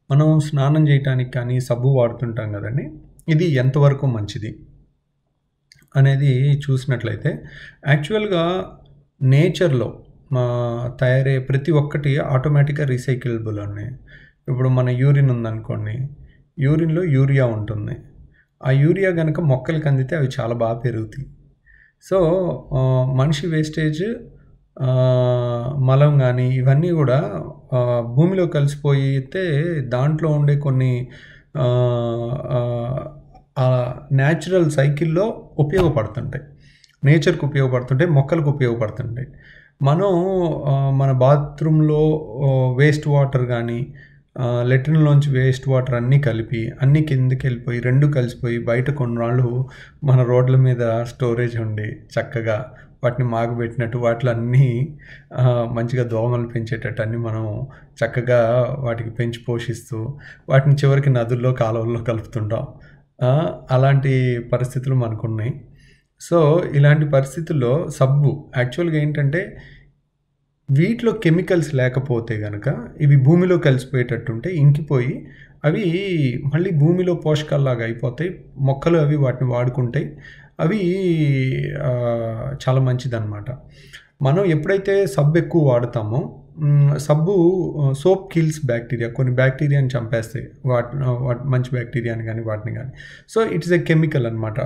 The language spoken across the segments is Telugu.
మనం స్నానం చేయటానికి కానీ సబ్బు వాడుతుంటాం కదండి. ఇది ఎంతవరకు మంచిది అనేది చూసినట్లయితే యాక్చువల్‌గా నేచర్‌లో తయారయ్యే ప్రతి ఒక్కటి ఆటోమేటిక్‌గా రీసైకిలబుల్ అండి. ఇప్పుడు మన యూరిన్ ఉందనుకోండి. యూరిన్‌లో యూరియా ఉంటుంది. ఆ యూరియా గనక మొక్కలకి అందితే అవి చాలా బాగా పెరుగుతాయి. సో, మనిషి వేస్టేజ్ మలం గానీ ఇవన్నీ గూడా భూమిలో కలిసిపోయితే దాంట్లో ఉండే కొన్ని న్యాచురల్ సైకిల్‌లో ఉపయోగపడుతుంటాయి. నేచర్‌కి ఉపయోగపడుతుంటాయి. మొక్కలకు ఉపయోగపడుతుంటాయి. మనం మన బాత్రూమ్‌లో వేస్ట్ వాటర్ గానీ, లెట్రిన్‌లోంచి వేస్ట్ వాటర్ అన్నీ కలిపి, అన్నీ కిందకెళ్ళిపోయి 2 కలిసిపోయి బయట కొన్నాళ్ళు మన రోడ్ల మీద స్టోరేజ్ ఉండి చక్కగా వాటిని మాగబెట్టినట్టు వాటిలో అన్నీ మంచిగా దోమలు పెంచేటట్టు అన్నీ మనం చక్కగా వాటికి పెంచి పోషిస్తూ వాటిని చివరికి నదుల్లో, కాలువల్లో కలుపుతుంటాం. అలాంటి పరిస్థితులు మనకున్నాయి. సో, ఇలాంటి పరిస్థితుల్లో సబ్బు యాక్చువల్‌గా ఏంటంటే వీటిలో కెమికల్స్ లేకపోతే గనక ఇవి భూమిలో కలిసిపోయేటట్టుంటే ఇంకిపోయి అవి మళ్ళీ భూమిలో పోషకాల్లాగా అయిపోతాయి. మొక్కలు అవి వాటిని వాడుకుంటాయి. అవి చాలా మంచిదనమాట. మనం ఎప్పుడైతే సబ్బు ఎక్కువ వాడతామో సబ్బు సోప్ కిల్స్ బ్యాక్టీరియా. కొన్ని బ్యాక్టీరియాని చంపేస్తాయి. మంచి బ్యాక్టీరియాని గానీ వాటిని గానీ. So, it is a chemical అనమాట.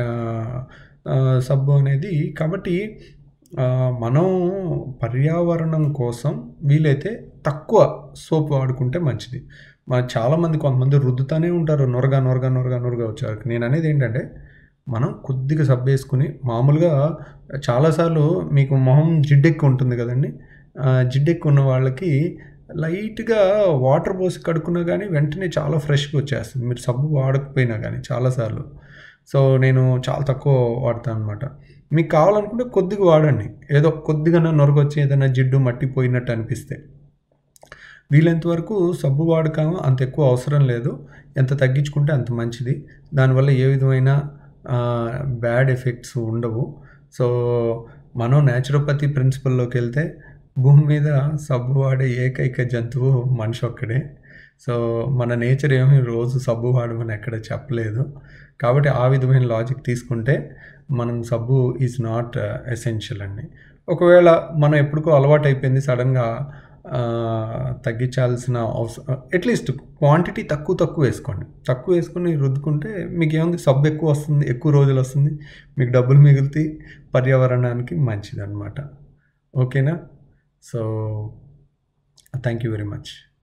సబ్బు అనేది. కాబట్టి మనం పర్యావరణం కోసం వీలైతే తక్కువ సోప్ వాడుకుంటే మంచిది. చాలామంది కొంతమంది రుద్దుతానే ఉంటారు. నురగ వచ్చేవరకు. నేననేది ఏంటంటే మనం కొద్దిగా సబ్బేసుకొని మామూలుగా చాలాసార్లు మీకు మొహం జిడ్డెక్కి ఉంటుంది కదండీ! జిడ్డెక్కి ఉన్న వాళ్ళకి లైట్‌గా వాటర్ పోసి కడుక్కున్నా గానీ వెంటనే చాలా ఫ్రెష్‌గా వచ్చేస్తుంది. మీరు సబ్బు వాడకపోయినా గానీ చాలా సార్లు. సో, నేను చాలా తక్కువ వాడతాననమాట. మీకు కావాలనుకుంటే కొద్దిగా వాడండి. ఏదో కొద్దిగానా నురగొచ్చి ఏదైనా జిడ్డు మట్టి పోయినట్టు అనిపిస్తే. వీలైనంత వరకు సబ్బు వాడకం అంత ఎక్కువ అవసరం లేదు. ఎంత తగ్గించుకుంటే అంత మంచిది. దానివల్ల ఏ విధమైన బ్యాడ్ ఎఫెక్ట్స్ ఉండవు. సో, మనం న్యాచురోపతి ప్రిన్సిపల్‌లోకెళ్తే భూమి మీద సబ్బు వాడే ఏకైక జంతువు మనిషొక్కడే. సో, మన నేచర్ ఏమి రోజు సబ్బు వాడమని ఎక్కడ చెప్పలేదు. కాబట్టి ఆ విధమైన లాజిక్ తీసుకుంటే మనం సబ్బు ఈజ్ నాట్ ఎసెన్షియల్ అండి. ఒకవేళ మనం ఎప్పటికో అలవాటైపోయింది సడెన్‌గా తగ్గించాల్సిన అట్‌లీస్ట్ క్వాంటిటీ తక్కువ వేసుకోండి. తక్కువ వేసుకొని రుద్దుకుంటే మీకేముంది సబ్బు ఎక్కువ వస్తుంది. ఎక్కువ రోజులొస్తుంది. మీకు డబ్బులు మిగులుతాయి. పర్యావరణానికి మంచిదనమాట. ఓకేనా? So, thank you very much.